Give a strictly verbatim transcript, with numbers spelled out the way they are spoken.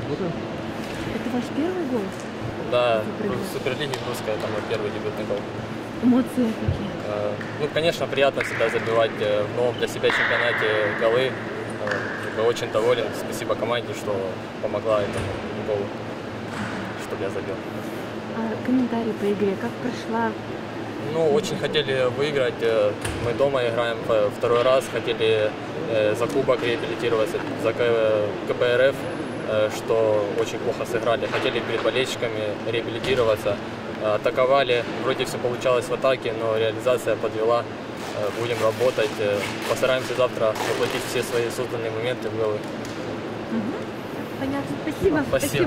Это ваш первый гол? Да, в Суперлиге русская, это мой первый дебютный гол. Эмоции какие? Ну, конечно, приятно всегда забивать в новом для себя чемпионате голы. Очень доволен. Спасибо команде, что помогла этому голу, чтобы я забил. А комментарии по игре, как прошла? Ну, очень хотели выиграть. Мы дома играем второй раз. Хотели за кубок реабилитироваться, за ка пэ эр эф, что очень плохо сыграли. Хотели перед болельщиками реабилитироваться. Атаковали. Вроде все получалось в атаке, но реализация подвела. Будем работать. Постараемся завтра воплотить все свои созданные моменты в голы. Понятно. Спасибо. Спасибо.